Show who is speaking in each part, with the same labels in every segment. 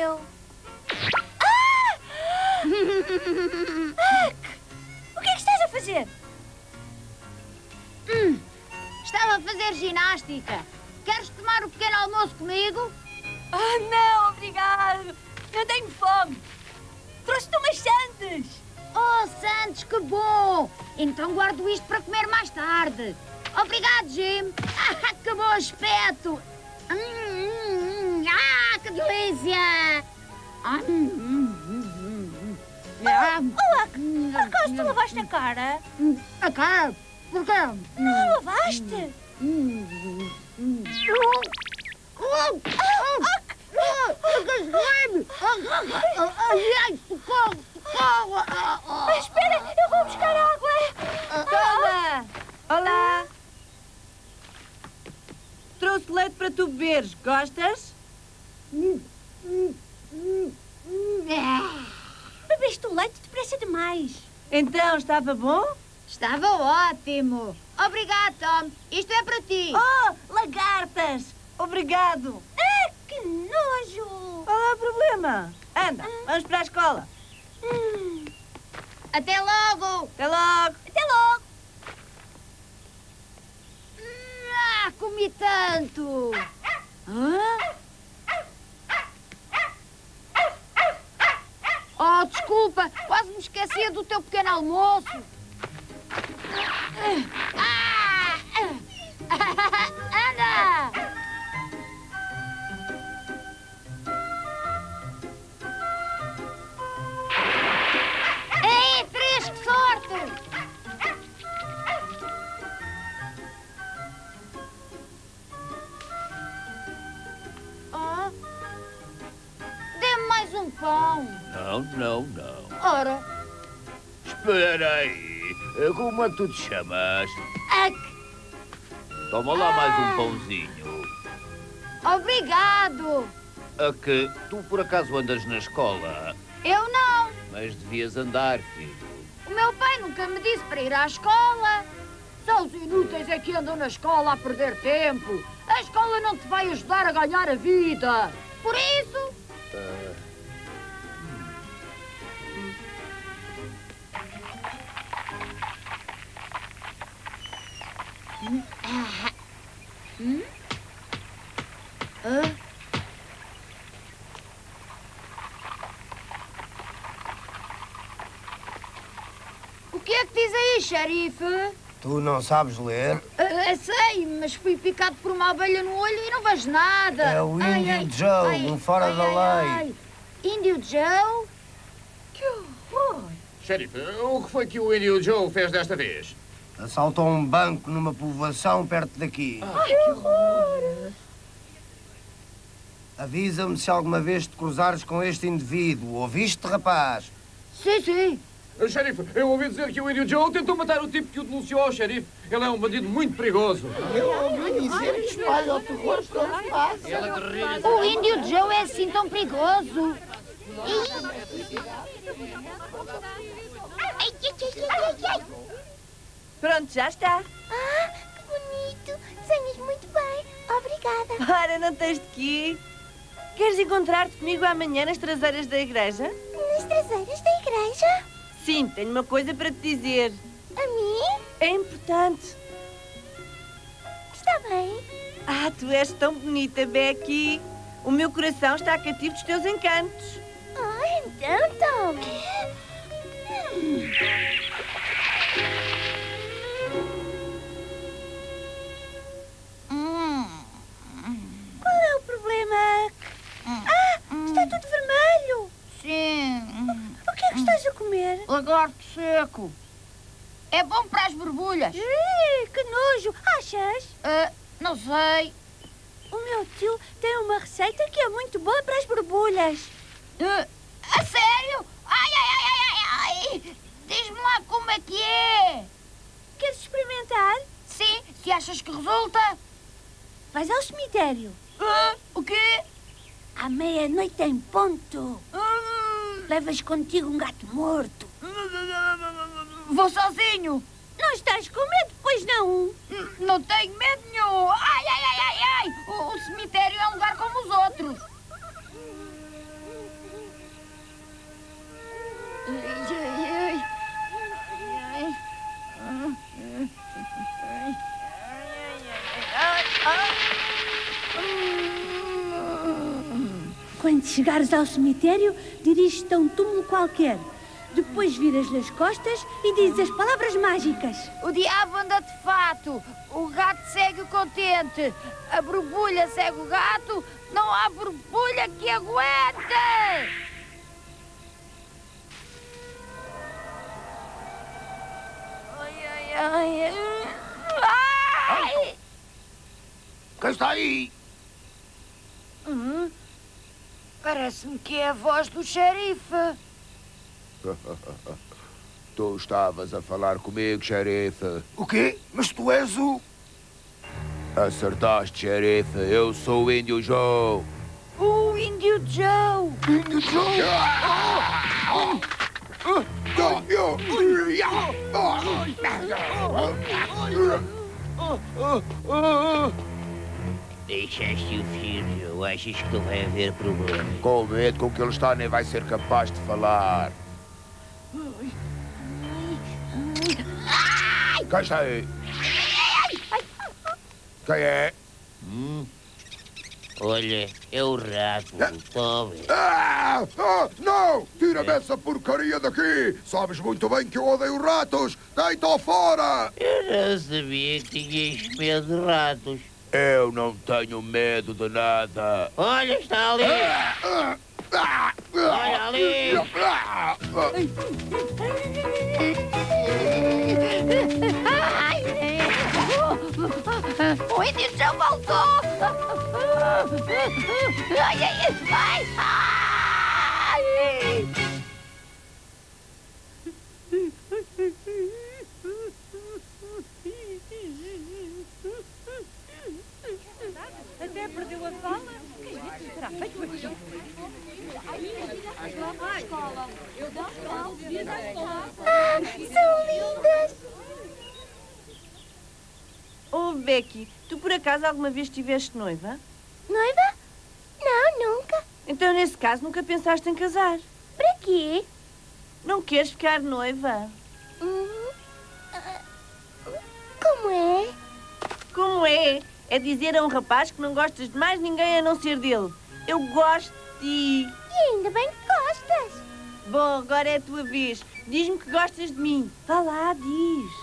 Speaker 1: eu. Ah! O que é que estás a fazer?
Speaker 2: Estava a fazer ginástica. Queres tomar o pequeno almoço comigo?
Speaker 1: Ah, não, obrigado. Eu tenho fome. Trouxe-te umas sandes.
Speaker 2: Oh, Santos, que bom! Então guardo isto para comer mais tarde. Obrigado, Jim. Ah, que bom aspecto! Que delícia!
Speaker 1: Olá, por acaso tu lavaste a cara?
Speaker 2: A cara? Por quê?
Speaker 1: Não a lavaste?
Speaker 2: Ai, socorro! Socorro!
Speaker 1: Espera, eu vou buscar água.
Speaker 3: Toma! Olá! Trouxe leite para tu beberes. Gostas?
Speaker 1: Bebeste o leite depressa demais.
Speaker 3: Então, estava bom?
Speaker 2: Estava ótimo! Obrigado, Tom. Isto é para ti.
Speaker 3: Oh, lagartas! Obrigado!
Speaker 1: Ah, que nojo!
Speaker 3: Qual é o problema? Anda, vamos para a escola.
Speaker 2: Até logo!
Speaker 3: Até logo!
Speaker 1: Até logo.
Speaker 2: Comi tanto! Oh, desculpa! Quase me esquecia do teu pequeno almoço! Anda! Ei, três, que sorte! Oh, dê-me mais um pão.
Speaker 4: Não.
Speaker 2: Ora,
Speaker 4: Espera aí. Como é que tu te chamas? Toma lá mais um pãozinho.
Speaker 2: obrigado.
Speaker 4: A que tu por acaso andas na escola?
Speaker 2: Eu não.
Speaker 4: Mas devias andar, filho.
Speaker 2: O meu pai nunca me disse para ir à escola. Só os inúteis é que andam na escola a perder tempo. A escola não te vai ajudar a ganhar a vida. Por isso... O que é que diz aí, xerife?
Speaker 5: Tu não sabes ler?
Speaker 2: Sei, mas fui picado por uma abelha no olho e não vejo nada.
Speaker 5: É o Índio Joe, um fora da lei.
Speaker 2: Índio Joe?
Speaker 1: Que horror.
Speaker 6: Xerife, o que foi que o Índio Joe fez desta vez?
Speaker 5: Assaltou um banco numa povoação perto daqui.
Speaker 1: Ai, que horror.
Speaker 5: Avisa-me se alguma vez te cruzares com este indivíduo. Ouviste, rapaz?
Speaker 2: Sim.
Speaker 6: Xerife, eu ouvi dizer que o Índio Joe tentou matar o tipo que o denunciou ao xerife. Ele é um bandido muito perigoso.
Speaker 7: Eu ouvi dizer que espalha o terror todo passa.
Speaker 2: O Índio Joe é assim tão perigoso.
Speaker 3: Pronto, já está.
Speaker 1: Que bonito. Desenhas muito bem. Obrigada.
Speaker 3: Para, não tens de que ir. Queres encontrar-te comigo amanhã nas traseiras da igreja?
Speaker 1: Nas traseiras da igreja?
Speaker 3: Sim, tenho uma coisa para te dizer.
Speaker 1: A mim?
Speaker 3: É importante.
Speaker 1: Está bem.
Speaker 3: Ah, tu és tão bonita, Becky. O meu coração está cativo dos teus encantos.
Speaker 1: Oh, então, Tom. Qual é o problema? Está tudo vermelho.
Speaker 2: Sim.
Speaker 1: O que é que estás a comer?
Speaker 2: Lagarto seco. É bom para as borbulhas.
Speaker 1: Que nojo. Achas?
Speaker 2: Não sei.
Speaker 1: O meu tio tem uma receita que é muito boa para as borbulhas.
Speaker 2: A sério? Ai. Diz-me lá como é que é.
Speaker 1: Queres experimentar?
Speaker 2: Sim, se achas que resulta.
Speaker 1: Vais ao cemitério.
Speaker 2: O quê?
Speaker 1: À meia-noite em ponto. Levas contigo um gato morto.
Speaker 2: Vou sozinho.
Speaker 1: Não estás com medo, pois não?
Speaker 2: Não tenho medo nenhum. Ai. O cemitério é um lugar como os outros.
Speaker 1: Quando chegares ao cemitério, dirige-te a um túmulo qualquer. Depois viras-lhe as costas e dizes as palavras mágicas.
Speaker 2: O diabo anda de fato, o gato segue contente, a borbulha segue o gato, não há borbulha que aguente! Ai, ai, ai. Ai!
Speaker 5: Quem está aí?
Speaker 2: Parece-me que é a voz do xerife.
Speaker 4: Tu estavas a falar comigo, xerife.
Speaker 5: O quê? Mas tu és o...
Speaker 4: Acertaste, xerife. Eu sou o Índio Joe.
Speaker 2: O Índio Joe!
Speaker 5: Índio Joe!
Speaker 8: Deixaste-o filho, achas que não vai haver problema?
Speaker 4: Com medo com que ele está, nem vai ser capaz de falar. Quem está aí? Quem é?
Speaker 8: Olha, é o rato, pobre.
Speaker 4: Não! Tira-me essa porcaria daqui! Sabes muito bem que eu odeio ratos! Deita-o fora!
Speaker 8: Eu não sabia que tinhas medo de ratos.
Speaker 4: Eu não tenho medo de nada.
Speaker 8: Olha, está ali! Olha ali!
Speaker 2: O Índio Joe voltou! Ai, ai, ai, ai!
Speaker 1: Até perdeu a fala? O que terá feito aqui?
Speaker 2: São lindas!
Speaker 3: Oh, Becky, tu por acaso alguma vez estiveste noiva?
Speaker 2: Noiva? Não, nunca.
Speaker 3: Então, nesse caso, nunca pensaste em casar?
Speaker 2: Para quê?
Speaker 3: Não queres ficar noiva?
Speaker 2: Como é?
Speaker 3: Como é? É dizer a um rapaz que não gostas de mais ninguém a não ser dele. Eu gosto de ti.
Speaker 2: E ainda bem que gostas.
Speaker 3: Bom, agora é a tua vez. Diz-me que gostas de mim. Vá lá, diz.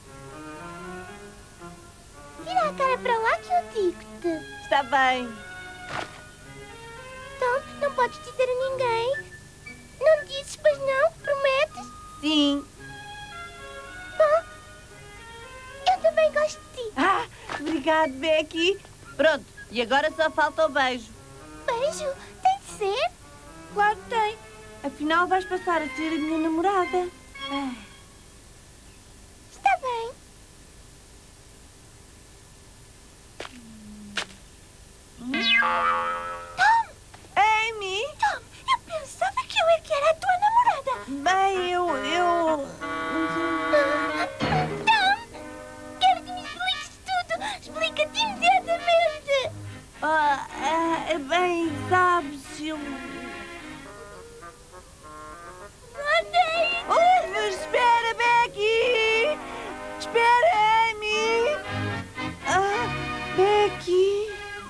Speaker 2: Vira a cara para lá que eu digo-te.
Speaker 3: Está bem.
Speaker 2: Então, não podes dizer a ninguém. Não dizes, pois não? Prometes?
Speaker 3: Sim.
Speaker 2: Bom, eu também gosto de ti.
Speaker 3: Ah, obrigado, Becky. Pronto, e agora só falta o beijo.
Speaker 2: Beijo? Tem de ser?
Speaker 3: Claro que tem. Afinal, vais passar a ser a minha namorada.
Speaker 2: Está bem. Tom!
Speaker 3: Amy?
Speaker 2: Tom, eu pensava que eu é que era a tua namorada.
Speaker 3: Bem, eu...
Speaker 2: Tom, quero que me expliques tudo. Explica-te imediatamente.
Speaker 3: Bem, sabes, eu...
Speaker 2: Andei.
Speaker 3: Espera, Becky! Espera, Amy! Becky!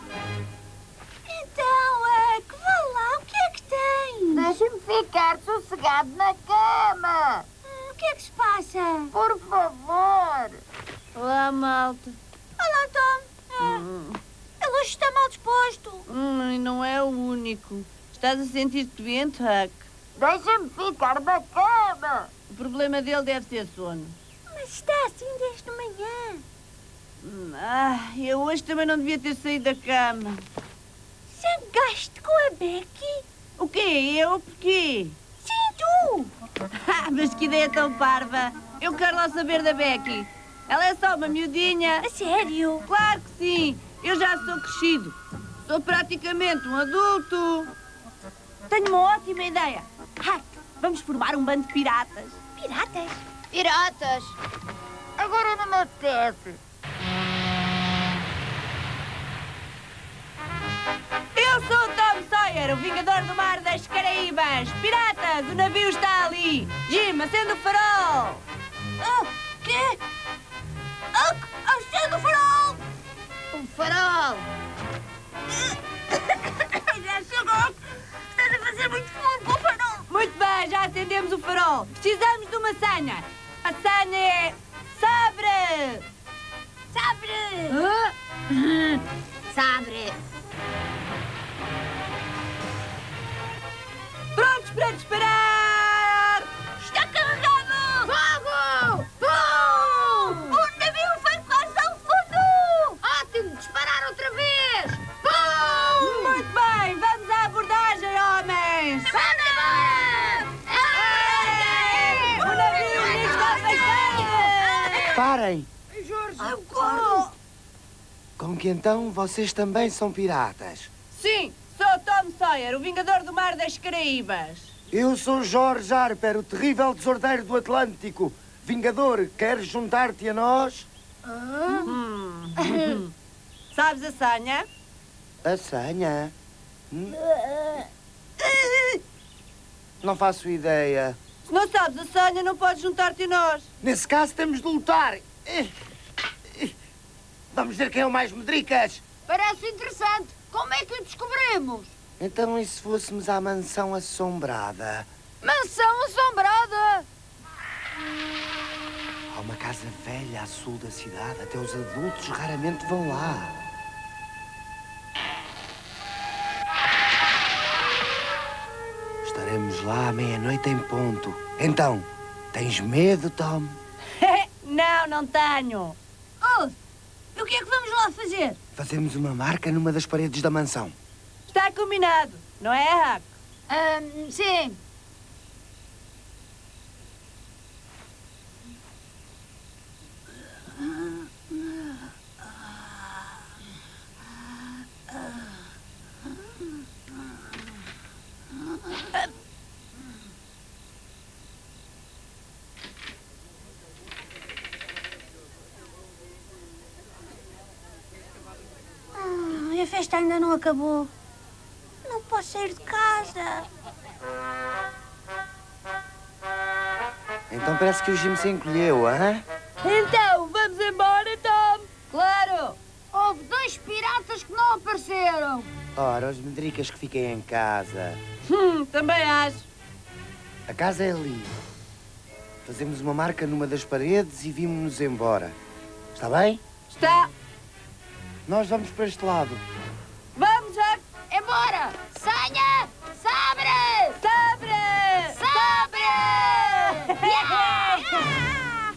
Speaker 2: Então, que vá lá, o que é que tem? Deixa-me ficar sossegado na cama. O que é que se passa? Por favor.
Speaker 3: Olá, malta.
Speaker 2: Olá, Tom. Ele hoje está mal disposto.
Speaker 3: E não é o único. Estás a sentir-te doente, Huck?
Speaker 2: Deixa-me ficar na cama.
Speaker 3: O problema dele deve ser sono.
Speaker 2: Mas está assim desde manhã.
Speaker 3: Eu hoje também não devia ter saído da cama.
Speaker 2: Zangaste com a Becky?
Speaker 3: O quê? Eu? Porquê?
Speaker 2: Sim, tu.
Speaker 3: Mas que ideia tão parva. Eu quero lá saber da Becky. Ela é só uma miudinha.
Speaker 2: A sério?
Speaker 3: Claro que sim. Eu já sou crescido. Sou praticamente um adulto. Tenho uma ótima ideia. Huck, vamos formar um bando de piratas.
Speaker 2: Piratas? Piratas? Agora não me apetece.
Speaker 3: Eu sou o Tom Sawyer. Sawyer, o Vingador do Mar das Caraíbas! Piratas, o navio está ali! Jim, acende o farol!
Speaker 1: Quê? Acende o farol!
Speaker 2: Um farol!
Speaker 1: Já chegou! Estás a fazer muito fundo com o farol!
Speaker 3: Muito bem, já acendemos o farol. Precisamos de uma senha. A senha é... Sabre!
Speaker 1: Sabre!
Speaker 2: Sabre!
Speaker 3: Prontos para disparar!
Speaker 1: Está carregado!
Speaker 2: Fogo! Pum!
Speaker 1: O navio foi quase ao fundo!
Speaker 2: Ótimo! Disparar outra vez! Pum!
Speaker 3: Muito bem, vamos à abordagem, homens!
Speaker 2: Vamos embora!
Speaker 3: O navio está bastante!
Speaker 5: Parem!
Speaker 1: Socorro!
Speaker 5: Com que então vocês também são piratas?
Speaker 3: Sim, sou Tom Sawyer, o Vingador do Mar das Caraíbas.
Speaker 5: Eu sou Jorge Harper, o terrível desordeiro do Atlântico. Vingador, queres juntar-te a nós?
Speaker 3: Sabes a senha?
Speaker 5: A senha? Não faço ideia.
Speaker 3: Se não sabes a senha, não podes juntar-te a nós.
Speaker 5: Nesse caso temos de lutar. Vamos ver quem é o mais medricas.
Speaker 2: Parece interessante. Como é que o descobrimos?
Speaker 5: Então e se fôssemos à mansão assombrada?
Speaker 2: Mansão assombrada!
Speaker 5: Há uma casa velha a sul da cidade. Até os adultos raramente vão lá. Estaremos lá à meia-noite em ponto. Então, tens medo, Tom?
Speaker 3: Não, não tenho.
Speaker 1: E o que é que vamos lá fazer?
Speaker 5: Fazemos uma marca numa das paredes da mansão.
Speaker 3: Está combinado, não é, Huck?
Speaker 2: Sim.
Speaker 1: A festa ainda não acabou. Não posso sair de casa.
Speaker 5: Então parece que o Jim se encolheu, hã?
Speaker 3: Então, vamos embora, Tom? Claro!
Speaker 2: Houve 2 piratas que não apareceram.
Speaker 5: Ora, os medricas que fiquem em casa.
Speaker 3: Também acho.
Speaker 5: A casa é ali. Fazemos uma marca numa das paredes e vimos-nos embora. Está bem?
Speaker 3: Está.
Speaker 5: Nós vamos para este lado.
Speaker 3: Vamos, Huck!
Speaker 2: Embora! Senha! Sabre!
Speaker 3: Sabre!
Speaker 2: Sabre! Yeah!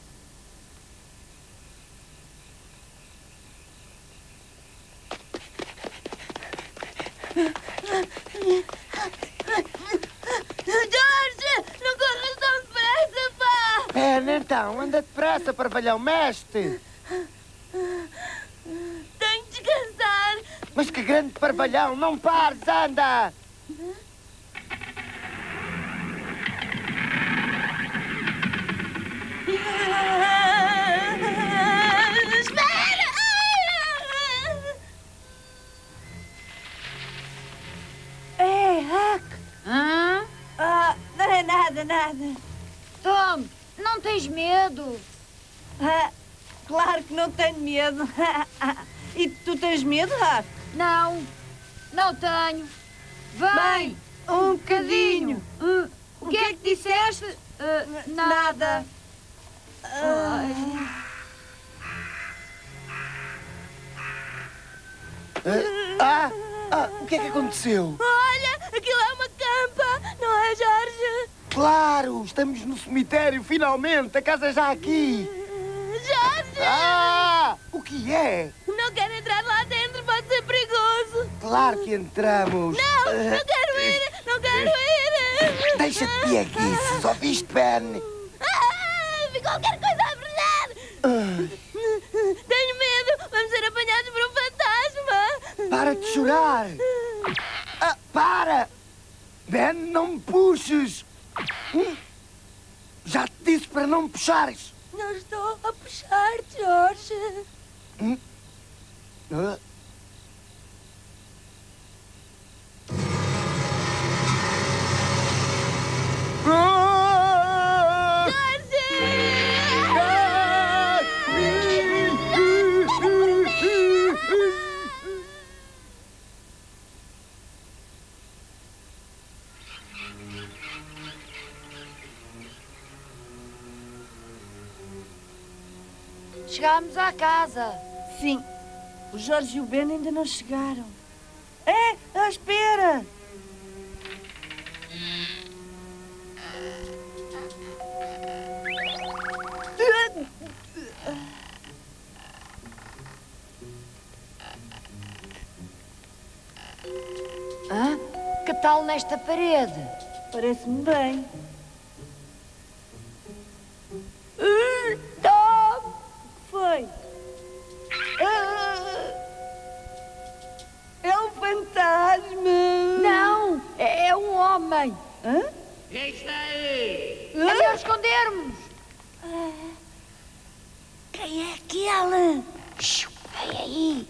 Speaker 1: Jorge! Não corras tão depressa, pá!
Speaker 5: Pera, então, anda depressa, parvalhão, mestre!
Speaker 1: Tenho que descansar!
Speaker 5: Mas que grande parvalhão, não pares, anda!
Speaker 1: Espera!
Speaker 3: Huck!
Speaker 2: Hã?
Speaker 3: Não é nada, nada.
Speaker 2: Tom, não tens medo?
Speaker 3: Claro que não tenho medo. E tu tens medo, Huck?
Speaker 2: Não, não tenho. Vem!
Speaker 3: Um bocadinho.
Speaker 2: O que é que disseste? Nada.
Speaker 5: O que é que aconteceu?
Speaker 1: Olha, aquilo é uma campa, não é, Jorge?
Speaker 5: Claro, estamos no cemitério, finalmente, a casa já aqui.
Speaker 1: Jorge!
Speaker 5: O que é?
Speaker 1: Não quero entrar lá dentro, pode ser perigoso.
Speaker 5: Claro que entramos.
Speaker 1: Não quero ir, não quero ir.
Speaker 5: Deixa-te pieguices, ouviste, Ben?
Speaker 1: Vi qualquer coisa a brilhar. Tenho medo, vamos ser apanhados por um fantasma.
Speaker 5: Para de chorar. Para! Ben, não me puxes. Já te disse para não me puxares.
Speaker 1: Não estou a puxar, Jorge.
Speaker 2: Chegámos à casa.
Speaker 3: Sim, o Jorge e o Ben ainda não chegaram. Espera!
Speaker 2: Hã? Que tal nesta parede?
Speaker 3: Parece-me bem.
Speaker 2: Tom!
Speaker 3: O que foi? É um fantasma!
Speaker 2: Não! É um homem!
Speaker 3: Hã?
Speaker 8: Quem está aí?
Speaker 2: É melhor escondermos!
Speaker 1: Quem é aquele?
Speaker 2: Vem aí!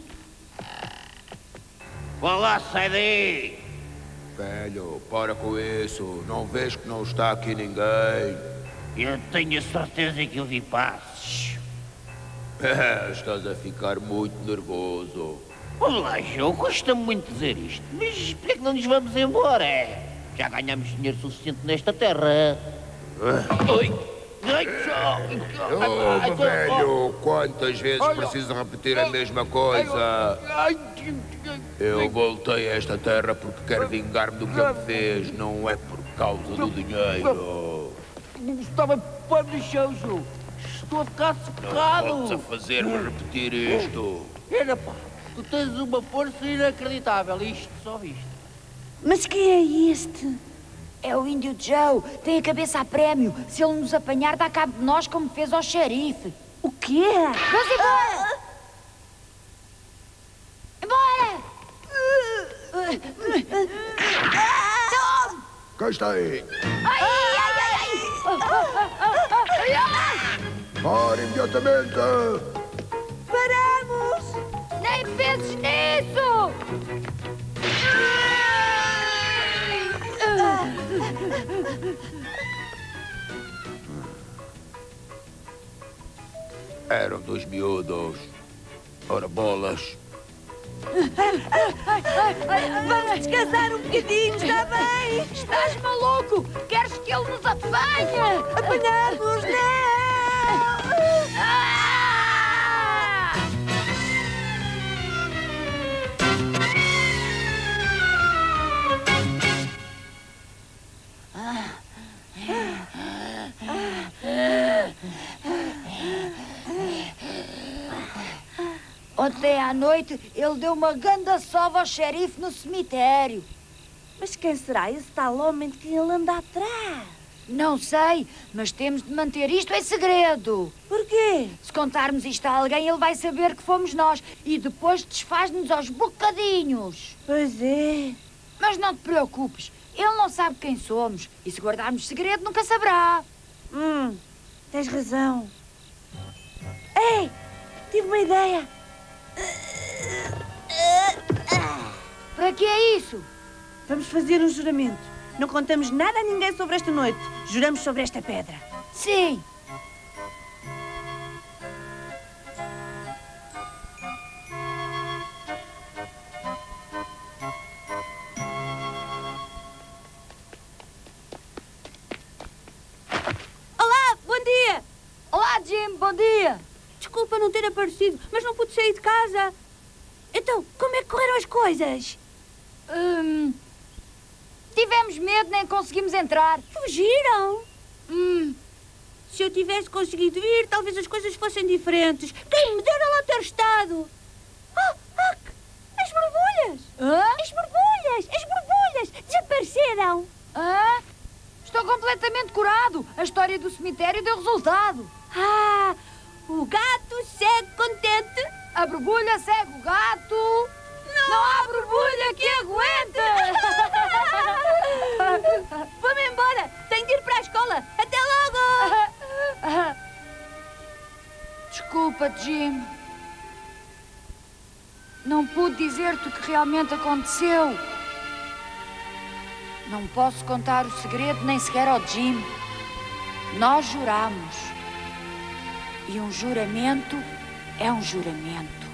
Speaker 8: Vá lá, sai daí!
Speaker 4: Velho, para com isso. Não vês que não está aqui ninguém?
Speaker 8: Eu tenho a certeza que eu vi passos.
Speaker 4: Estás a ficar muito nervoso.
Speaker 8: Olá, Joe, custa-me muito dizer isto, mas por que não nos vamos embora? Já ganhamos dinheiro suficiente nesta terra. Oi! Ai,
Speaker 4: Oh, velho, quantas vezes preciso repetir a mesma coisa? Eu voltei a esta terra porque quero vingar-me do que ele fez, não é por causa do dinheiro.
Speaker 9: Estava para no chão, Joe. Estou a ficar secado.
Speaker 4: Não voltes a fazer-me repetir isto.
Speaker 9: Olha, pá, tu tens uma força inacreditável. Isto só viste.
Speaker 1: Mas quem é este?
Speaker 2: É o Índio Joe. Tem a cabeça a prémio. Se ele nos apanhar, dá cabo de nós como fez ao xerife.
Speaker 1: O quê?
Speaker 2: Vamos embora! Embora!
Speaker 4: Quem está aí?
Speaker 2: Ai, ai, ai, ai!
Speaker 4: Para imediatamente!
Speaker 3: Paramos!
Speaker 2: Nem penses nisso!
Speaker 4: Eram dois miúdos. Ora, bolas.
Speaker 3: Vamos descansar um bocadinho, está bem?
Speaker 2: Estás maluco? Queres que ele nos apanhe?
Speaker 3: Apanhamos, não!
Speaker 2: Ah! Ontem à noite ele deu uma ganda sova ao xerife no cemitério.
Speaker 3: Mas quem será esse tal homem de quem ele anda atrás?
Speaker 2: Não sei, mas temos de manter isto em segredo.
Speaker 3: Porquê?
Speaker 2: Se contarmos isto a alguém, ele vai saber que fomos nós e depois desfaz-nos aos bocadinhos.
Speaker 3: Pois é.
Speaker 2: Mas não te preocupes, ele não sabe quem somos e se guardarmos segredo nunca saberá.
Speaker 3: Tens razão. Ei, tive uma ideia.
Speaker 2: Para que é isso?
Speaker 3: Vamos fazer um juramento. Não contamos nada a ninguém sobre esta noite. Juramos sobre esta pedra.
Speaker 2: Sim.
Speaker 1: Olá, bom dia!
Speaker 2: Olá, Jim, bom dia.
Speaker 1: Desculpa não ter aparecido, mas não pude sair de casa. Então, como é que correram as coisas?
Speaker 2: Tivemos medo, nem conseguimos entrar.
Speaker 1: Fugiram? Se eu tivesse conseguido ir, talvez as coisas fossem diferentes. Quem me dera lá ter estado? As borbulhas!
Speaker 2: Hã?
Speaker 1: As borbulhas! Desapareceram!
Speaker 2: Hã? Estou completamente curado. A história do cemitério deu resultado.
Speaker 1: O gato segue contente.
Speaker 2: A borbulha segue o gato. Não há borbulha que aguente.
Speaker 1: Vou-me embora. Tenho de ir para a escola. Até logo!
Speaker 2: Desculpa, Jim. Não pude dizer-te o que realmente aconteceu. Não posso contar o segredo nem sequer ao Jim. Nós juramos. E um juramento é um juramento.